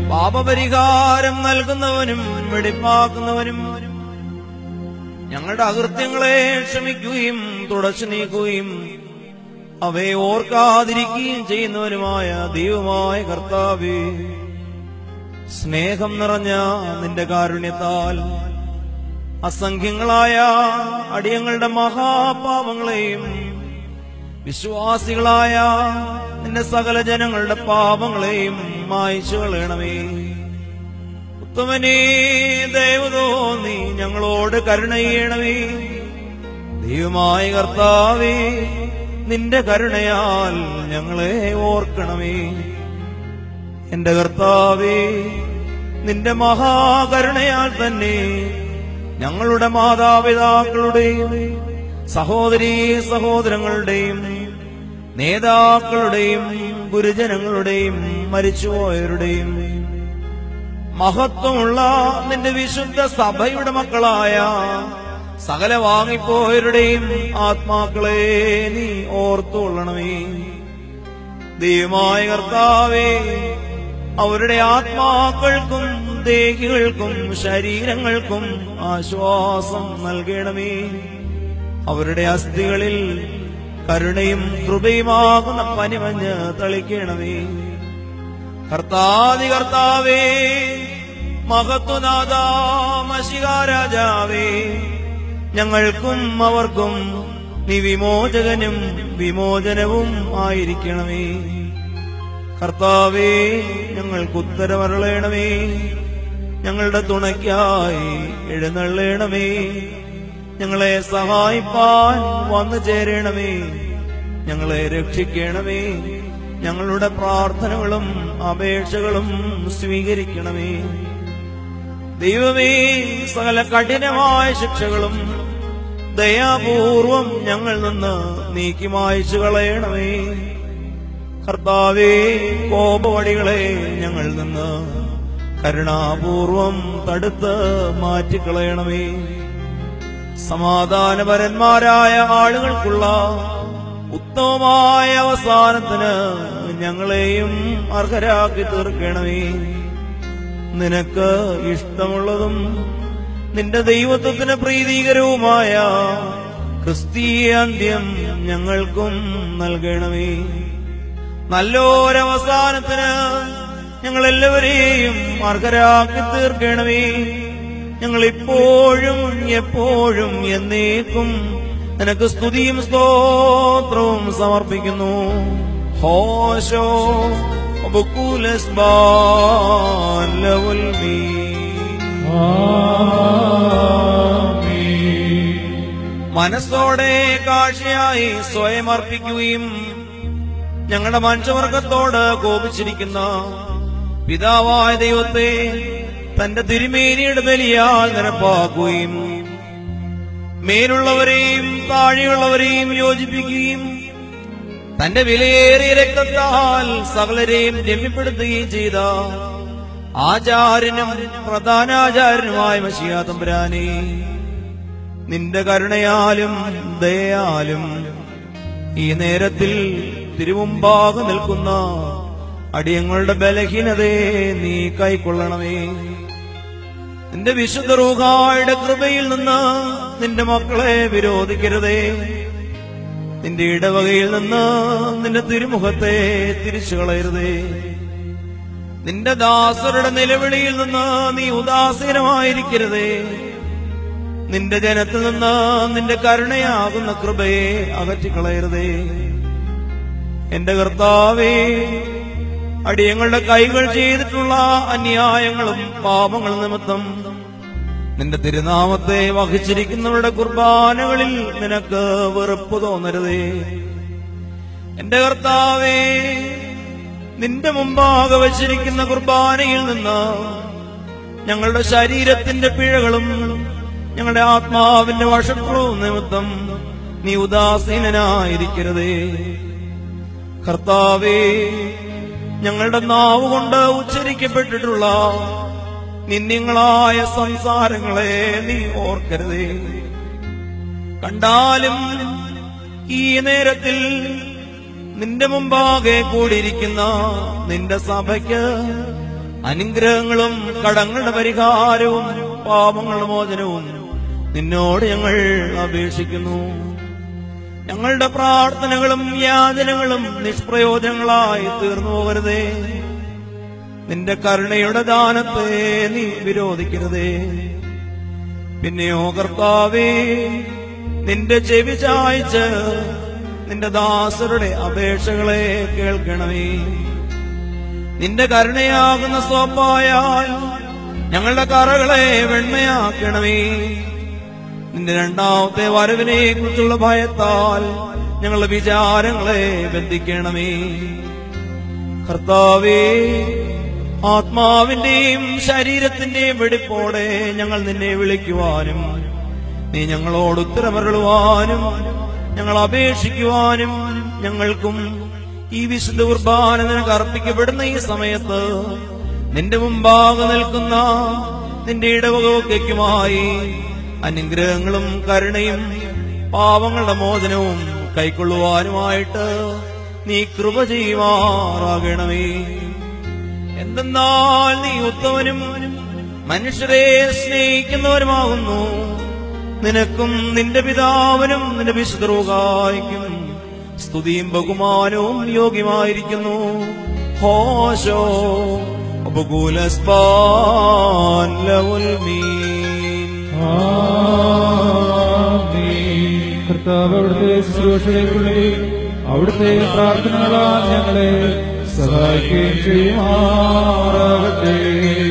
പാപപരിഹാരം നൽകുന്നവനും വെടിപ്പാക്കുന്നവനും ഞങ്ങളുടെ അകൃത്യങ്ങളെ ക്ഷമിക്കുകയും തുടച്ചു നീക്കുകയും അവയെ ഓർക്കാതിരിക്കുകയും ചെയ്യുന്നവനുമായ ദൈവമായ കർത്താവേ, സ്നേഹം നിറഞ്ഞ നിന്റെ കാരുണ്യത്താൽ അസംഖ്യങ്ങളായ അടിയങ്ങളുടെ മഹാപാപങ്ങളെയും വിശ്വാസികളായ നിന്റെ സകല ജനങ്ങളുടെ പാപങ്ങളെയും മായ്ച്ചു കളയണമേ. ഉത്തമനേ, ദയവ് തോന്നി ഞങ്ങളോട് കരുണ ചെയ്യണമേ. ദൈവമായ കർത്താവേ, നിന്റെ കരുണയാൽ ഞങ്ങളെ ഓർക്കണമേ. എന്റെ കർത്താവേ, നിന്റെ മഹാകരുണയാൽ തന്നെ ഞങ്ങളുടെ മാതാപിതാക്കളുടെയും സഹോദരീ സഹോദരങ്ങളുടെയും നേതാക്കളുടെയും ഗുരുജനങ്ങളുടെയും മരിച്ചുപോയവരുടെയും മഹത്വമുള്ള നിന്റെ വിശുദ്ധ സഭയുടെ മക്കളായ സകല വാങ്ങിപ്പോയവരുടെയും ആത്മാക്കളെ നീ ഓർത്തുകൊള്ളണമേ. ദൈവമായ കർത്താവേ, അവരുടെ ആത്മാക്കൾക്കും ദേഹികൾക്കും ശരീരങ്ങൾക്കും ആശ്വാസം നൽകണമേ. അവരുടെ അസ്ഥികളിൽ കരുണയും കൃപയുമാകുന്ന പനിമഞ്ഞ് തളിക്കണമേ. കർത്താവേ, മഹത്വനാഥാ മശിഹാരാജാവേ, ഞങ്ങൾക്കും അവർക്കും നീ വിമോചകനും വിമോചനവും ആയിരിക്കണമേ. കർത്താവേ, ഞങ്ങൾക്ക് ഉത്തരമരുളണമേ. ഞങ്ങളുടെ തുണയ്ക്കായി എഴുന്നള്ളണമേ. ഞങ്ങളെ സഹായിപ്പാൻ വന്നു ചേരണമേ. ഞങ്ങളെ രക്ഷിക്കണമേ. ഞങ്ങളുടെ പ്രാർത്ഥനകളും അപേക്ഷകളും സ്വീകരിക്കണമേ. ദൈവമേ, സകല കഠിനമായ ശിക്ഷകളും ദയാപൂർവം ഞങ്ങൾ നിന്ന് നീക്കി മായ്ച്ചു കളയണമേ. കർത്താവേ, കോപവടികളെ ഞങ്ങൾ നിന്ന് കരുണാപൂർവം തടുത്ത് മാറ്റിക്കളയണമേ. സമാധാനപരന്മാരായ ആളുകൾക്കുള്ള ഉത്തമമായ അവസാനത്തിന് ഞങ്ങളെയും അർഹരാക്കി തീർക്കണമേ. നിനക്ക് ഇഷ്ടമുള്ളതും നിന്റെ ദൈവത്വത്തിന് പ്രീതികരവുമായ ക്രിസ്തീയ അന്ത്യം ഞങ്ങൾക്കും നൽകണമേ. നല്ലൊരവസാനത്തിന് ഞങ്ങളെല്ലാവരെയും അർഹരാക്കി തീർക്കണമേ. ഞങ്ങളിപ്പോഴും എപ്പോഴും എന്നേക്കും നിനക്ക് സ്തുതിയും സ്തോത്രവും സമർപ്പിക്കുന്നു. ഹോശോ മനസ്സോടെ കാഴ്ചയായി സ്വയം അർപ്പിക്കുകയും ഞങ്ങളുടെ മനുഷ്യവർഗത്തോട് കോപിച്ചിരിക്കുന്ന പിതാവായ ദൈവത്തെ തന്റെ തിരുമേനിയുടെ ബലിയാൽ നിരപ്പാക്കുകയും മേലുള്ളവരെയും താഴെയുള്ളവരെയും യോജിപ്പിക്കുകയും തന്റെ വിലയേറിയ രക്തത്താൽ സകലരെയും രമ്യപ്പെടുത്തുകയും ചെയ്ത ആചാര്യനും പ്രധാനാചാര്യനുമായ മശിഹാ തമ്പുരാനേ, നിന്റെ കരുണയാലും ദയയാലും ഈ നേരത്തിൽ തിരുമുമ്പാകെ നിൽക്കുന്ന അടിയങ്ങളുടെ ബലഹീനതയെ നീ കൈക്കൊള്ളണമേ. നിന്റെ വിശുദ്ധ റൂഹായുടെ കൃപയിൽ നിന്ന് നിന്റെ മക്കളെ വിരോധിക്കരുതേ. നിന്റെ ഇടവകയിൽ നിന്ന് നിന്റെ തിരുമുഖത്തെ തിരിച്ചു കളയരുതേ. നിന്റെ ദാസരുടെ നിലവിളിയിൽ നിന്ന് നീ ഉദാസീനമായിരിക്കരുതേ. നിന്റെ ജനത്തിൽ നിന്ന് നിന്റെ കരുണയാകുന്ന കൃപയെ അകറ്റിക്കളയരുതേ. എന്റെ കർത്താവേ, അടിയങ്ങളുടെ കൈകൾ ചെയ്തിട്ടുള്ള അന്യായങ്ങളും പാപങ്ങളും നിമിത്തം നിന്റെ തിരുനാമത്തെ വഹിച്ചിരിക്കുന്നവരുടെ കുർബാനകളിൽ നിനക്ക് വെറുപ്പ് തോന്നരുതേ. എന്റെ കർത്താവേ, നിന്റെ മുമ്പാകെ വച്ചിരിക്കുന്ന കുർബാനയിൽ നിന്ന് ഞങ്ങളുടെ ശരീരത്തിന്റെ പിഴകളും ഞങ്ങളുടെ ആത്മാവിന്റെ വഷളവും നിമിത്തം നീ ഉദാസീനനായിരിക്കരുതേ. കർത്താവേ, ഞങ്ങളുടെ നാവുകൊണ്ട് ഉച്ചരിക്കപ്പെട്ടിട്ടുള്ള നിന്ദ്യങ്ങളായ സംസാരങ്ങളെ നീ ഓർക്കരുതേ. കണ്ടാലും ഈ നേരത്തിൽ നിന്റെ മുമ്പാകെ കൂടിയിരിക്കുന്ന നിന്റെ സഭയ്ക്ക് അനുഗ്രഹങ്ങളും കടങ്ങളുടെ പരിഹാരവും പാപങ്ങളുടെ മോചനവും നിന്നോട് ഞങ്ങൾ അപേക്ഷിക്കുന്നു. ഞങ്ങളുടെ പ്രാർത്ഥനകളും യാചനകളും നിഷ്പ്രയോജനങ്ങളായി തീർന്നു പോകരുതേ. നിന്റെ കരുണയുടെ ദാനത്തെ നീ വിരോധിക്കരുതേ. പിന്നെയോ കർത്താവേ, നിന്റെ ചെവി ചായ്ച്ച് നിന്റെ ദാസരുടെ അപേക്ഷകളെ കേൾക്കണമേ. നിന്റെ കരുണയാകുന്ന സോപ്പായാൽ ഞങ്ങളുടെ കറകളെ വെണ്മയാക്കണമേ. നിന്റെ രണ്ടാമത്തെ വരവിനെ കുറിച്ചുള്ള ഭയത്താൽ ഞങ്ങളുടെ വിചാരങ്ങളെ ബന്ധിക്കണമേ. കർത്താവേ, ആത്മാവിന്റെയും ശരീരത്തിന്റെയും വെടിപ്പോടെ ഞങ്ങൾ നിന്നെ വിളിക്കുവാനും നീ ഞങ്ങളോട് ഉത്തരമരുളുവാനും ഞങ്ങൾ അപേക്ഷിക്കുവാനും ഞങ്ങൾക്കും ഈ വിശുദ്ധ കുർബാന നിനക്ക് അർപ്പിക്കപ്പെടുന്ന ഈ സമയത്ത് നിന്റെ മുമ്പാകെ നിൽക്കുന്ന നിന്റെ ഇടവകയ്ക്കുമായി അനുഗ്രഹങ്ങളും കരുണയും പാവങ്ങളുടെ മോചനവും കൈക്കൊള്ളുവാനുമായിട്ട് നീ കൃപ ചെയ്യുമാറാകണമേ. എന്തെന്നാൽ നീ ഉത്തമനും മനുഷ്യരെ സ്നേഹിക്കുന്നവരുമാകുന്നു. നിനക്കും നിന്റെ പിതാവിനും നിന്റെ വിശുദ്ധ റൂഹായ്ക്കും സ്തുതിയും ബഹുമാനവും യോഗ്യമായിരിക്കുന്നു. ഹോശോ അബുകുലസ്ബാൻ ലവുൽ മീൻ. കർത്താവ് അവിടുത്തെ ശുശ്രൂഷകളെ അവിടുത്തെ പ്രാർത്ഥനകളാൽ ഞങ്ങളെ സഹായിക്കുകയും ചെയ്യുമാറാകട്ടെ.